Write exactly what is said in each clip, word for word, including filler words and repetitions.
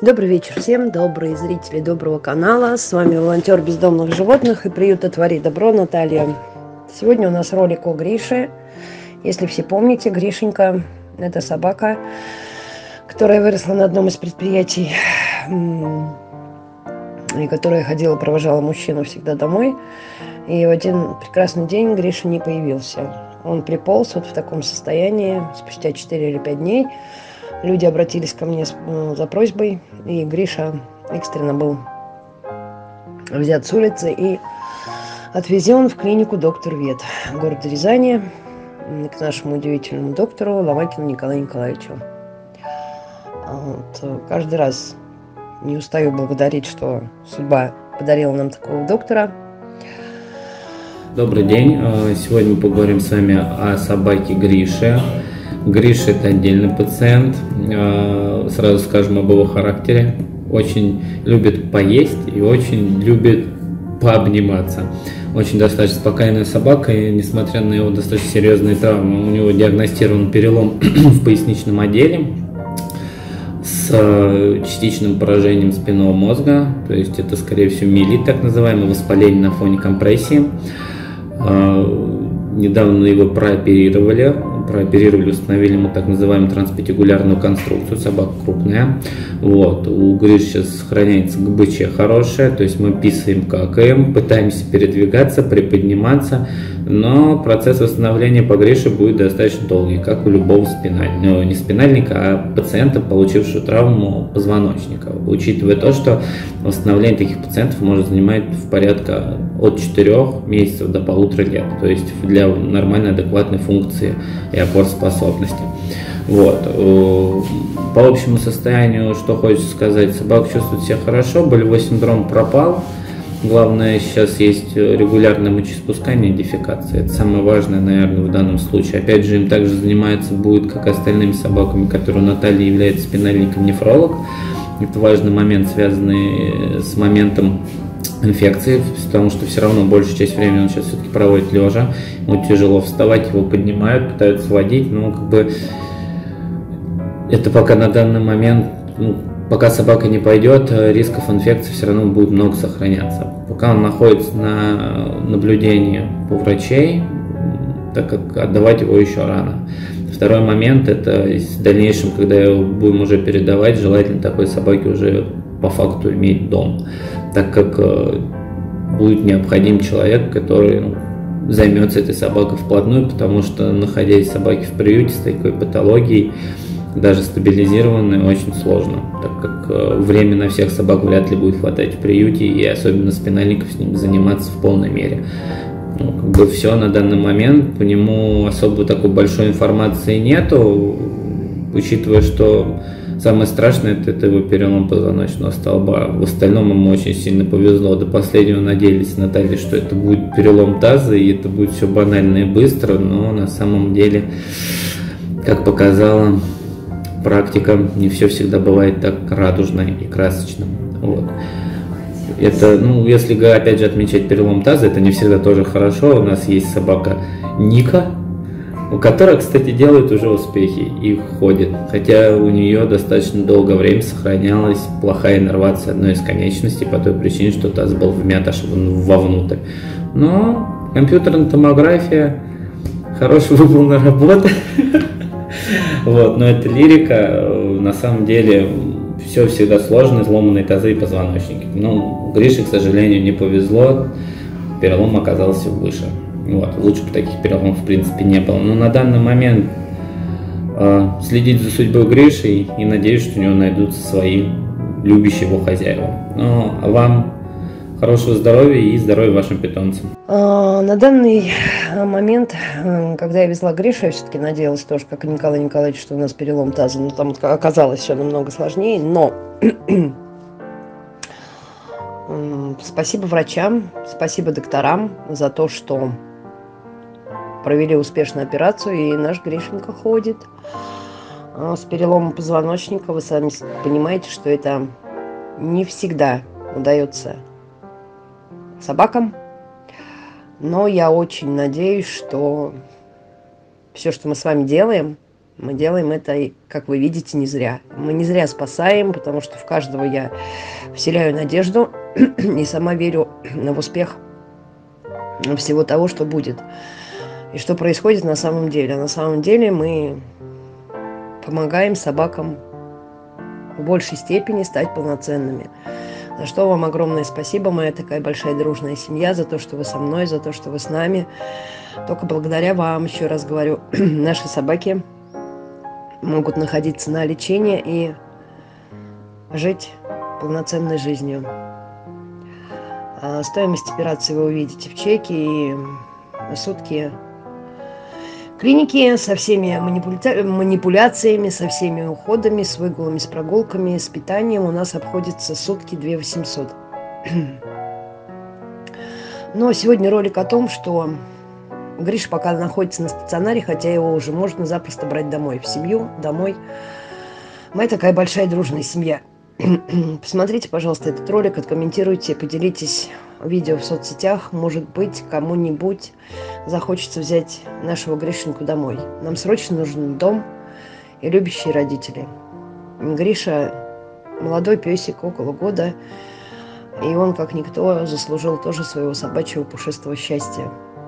Добрый вечер всем, добрые зрители доброго канала. С вами волонтер бездомных животных и приюта «Твори добро» Наталья. Сегодня у нас ролик о Грише. Если все помните, Гришенька – это собака, которая выросла на одном из предприятий, и которая ходила, провожала мужчину всегда домой. И в один прекрасный день Гриша не появился. Он приполз вот в таком состоянии спустя четыре или пять дней. Люди обратились ко мне за просьбой, и Гриша экстренно был взят с улицы и отвезен в клинику «Доктор Вет» города Рязани к нашему удивительному доктору Ломакину Николаю Николаевичу. Вот. Каждый раз не устаю благодарить, что судьба подарила нам такого доктора. Добрый день. Сегодня мы поговорим с вами о собаке Грише. Гриша – это отдельный пациент. Сразу скажем об его характере. Очень любит поесть и очень любит пообниматься. Очень достаточно спокойная собака, и несмотря на его достаточно серьезные травмы, у него диагностирован перелом в поясничном отделе с частичным поражением спинного мозга. То есть это, скорее всего, миелит, так называемое воспаление на фоне компрессии. Недавно его прооперировали, прооперировали, установили ему так называемую транспатикулярную конструкцию, собака крупная. Вот. У Гриши сейчас сохраняется ГБЧ хорошая, то есть мы писаем, какаем, пытаемся передвигаться, приподниматься, но процесс восстановления по Грише будет достаточно долгий, как у любого спинальника, ну, не спинальника, а пациента, получившего травму позвоночника. Учитывая то, что восстановление таких пациентов может занимать в порядка от четырёх месяцев до полутора лет, то есть для нормальной, адекватной функции и опороспособности. Вот. По общему состоянию, что хочется сказать, собака чувствует себя хорошо, болевой синдром пропал. Главное, сейчас есть регулярное мочеиспускание и дефекация. Это самое важное, наверное, в данном случае. Опять же, им также заниматься будет, как и остальными собаками, которые у Натальи является спинальником-нефролог. Это важный момент, связанный с моментом инфекции, потому что все равно большую часть времени он сейчас все-таки проводит лежа. Ему тяжело вставать, его поднимают, пытаются водить, но как бы это пока на данный момент, ну, пока собака не пойдет, рисков инфекции все равно будет много сохраняться. Пока он находится на наблюдении у врачей, так как отдавать его еще рано. Второй момент, это в дальнейшем, когда его будем уже передавать, желательно такой собаке уже по факту иметь дом, так как будет необходим человек, который, ну, займется этой собакой вплотную, потому что, находясь собаки в приюте с такой патологией, даже стабилизированной, очень сложно, так как время на всех собак вряд ли будет хватать в приюте, и особенно спинальников с ним заниматься в полной мере. Ну, как бы все на данный момент, по нему особо такой большой информации нету, учитывая, что самое страшное это, это его перелом позвоночного столба. В остальном ему очень сильно повезло. До последнего надеялись Наталья, что это будет перелом таза, и это будет все банально и быстро, но на самом деле, как показала практика, не все всегда бывает так радужно и красочно. Вот. Это, ну, если опять же отмечать перелом таза, это не всегда тоже хорошо. У нас есть собака Ника, у которой, кстати, делает уже успехи и ходит. Хотя у нее достаточно долгое время сохранялась плохая иннервация одной из конечностей по той причине, что таз был вмят аж вовнутрь. Но компьютерная томография, хорошая выполнена работа. Вот, но это лирика. На самом деле все всегда сложно, сломанные тазы и позвоночники. Но Грише, к сожалению, не повезло, перелом оказался выше. Вот, лучше бы таких переломов в принципе не было. Но на данный момент э, следить за судьбой Гриши и надеюсь, что у него найдутся свои любящие его хозяева. Ну, а вам хорошего здоровья и здоровья вашим питомцам. На данный момент, когда я везла Гришу, я все-таки надеялась тоже, как и Николай Николаевич, что у нас перелом таза, но там оказалось все намного сложнее, но спасибо врачам, спасибо докторам за то, что провели успешную операцию, и наш Гришенька ходит с переломом позвоночника. Вы сами понимаете, что это не всегда удается собакам, но я очень надеюсь, что все, что мы с вами делаем, Мы делаем это, как вы видите, не зря. Мы не зря спасаем, потому что в каждого я вселяю надежду и сама верю в успех всего того, что будет. И что происходит на самом деле. На самом деле мы помогаем собакам в большей степени стать полноценными. За что вам огромное спасибо, моя такая большая дружная семья, за то, что вы со мной, за то, что вы с нами. Только благодаря вам, еще раз говорю, наши собаки могут находиться на лечении и жить полноценной жизнью. А стоимость операции вы увидите в чеке, и сутки клиники со всеми манипуля... манипуляциями, со всеми уходами, с выгулами, с прогулками, с питанием у нас обходится сутки две тысячи восемьсот. Но сегодня ролик о том, что Гриша пока находится на стационаре, хотя его уже можно запросто брать домой, в семью, домой. Мы такая большая дружная семья. Посмотрите, пожалуйста, этот ролик, откомментируйте, поделитесь видео в соцсетях. Может быть, кому-нибудь захочется взять нашего Гришеньку домой. Нам срочно нужен дом и любящие родители. Гриша молодой песик, около года, и он, как никто, заслужил тоже своего собачьего пушистого счастья.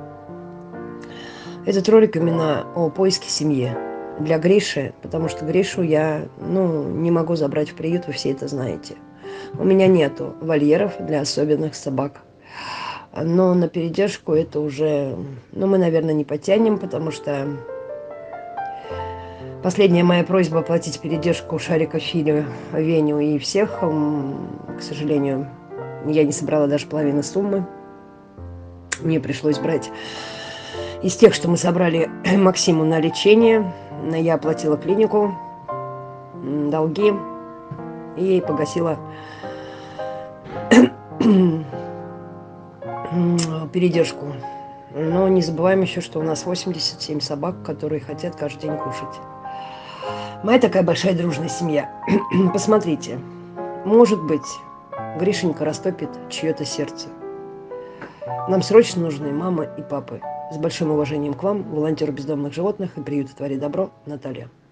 Этот ролик именно о поиске семьи для Гриши, потому что Гришу я, ну, не могу забрать в приют, вы все это знаете. У меня нету вольеров для особенных собак. Но на передержку это уже, ну, мы, наверное, не потянем, потому что последняя моя просьба оплатить передержку Шарика, Филю, Веню и всех, к сожалению, я не собрала даже половины суммы. Мне пришлось брать из тех, что мы собрали Максиму на лечение. Я оплатила клинику, долги и погасила передержку. Но не забываем еще, что у нас восемьдесят семь собак, которые хотят каждый день кушать. Моя такая большая дружная семья. Посмотрите, может быть, Гришенька растопит чье-то сердце. Нам срочно нужны мама и папы. С большим уважением к вам, волонтеру бездомных животных и приюта «Твори добро», Наталья.